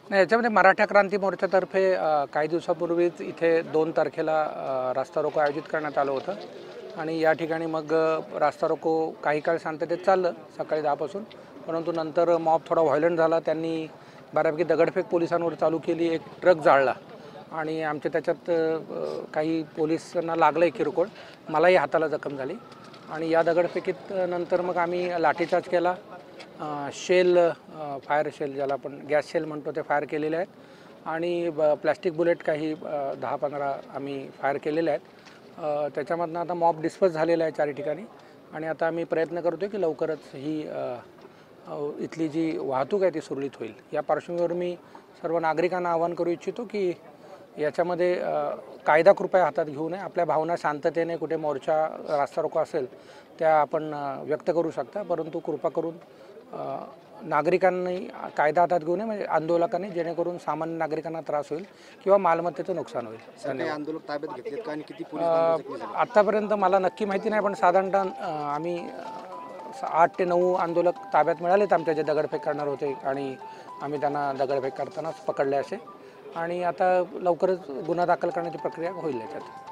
नाही, याच्यामध्ये मराठा क्रांती मोर्चातर्फे काही दिवसापूर्वीच इथे 2 तारखेला रास्ता रोको आयोजित करण्यात आलं होतं आणि या ठिकाणी मग रास्ता रोको काही काळ शांततेत चाललं सकाळी 10 पासून, परंतु नंतर मॉब थोडा व्हायलंट झाला. त्यांनी बऱ्यापैकी दगडफेक पोलिसांवर चालू केली, एक ट्रक जाळला आणि आमच्या त्याच्यात काही पोलिसांना लागलं आहे किरकोळ, मलाही हाताला जखम झाली आणि या दगडफेकीत नंतर मग आम्ही लाठीचार्ज केला. शेल फायर शेल ज्याला आपण गॅस शेल म्हणतो ते फायर केलेले आहेत आणि प्लॅस्टिक बुलेट काही 10-15 आम्ही फायर केलेले आहेत. त्याच्यामधनं आता मॉब डिस्पर्स झालेला आहे 4 ठिकाणी आणि आता आम्ही प्रयत्न करतो आहे की लवकरच ही इथली जी वाहतूक आहे ती सुरळीत होईल. या पार्श्वभूमीवर मी सर्व नागरिकांना आवाहन करू इच्छितो की याच्यामध्ये कायदा कृपया हातात घेऊ नये. आपल्या भावना शांततेने कुठे मोर्चा रास्ता रोको असेल त्या आपण व्यक्त करू शकता, परंतु कृपा करून नागरिकांनी कायदा हातात घेऊ नये, म्हणजे आंदोलकांनी, जेणेकरून सामान्य नागरिकांना त्रास होईल किंवा मालमत्तेचं नुकसान होईल. आंदोलक ताब्यात घेतलेत का आणि किती आत्तापर्यंत मला नक्की माहिती नाही, पण साधारणतः आम्ही 8 ते 9 आंदोलक ताब्यात मिळालेत आमच्या जे दगडफेक करणार होते आणि आम्ही त्यांना दगडफेक करतानाच पकडले असे आणि आता लवकरच गुन्हा दाखल करण्याची प्रक्रिया होईल याच्यात.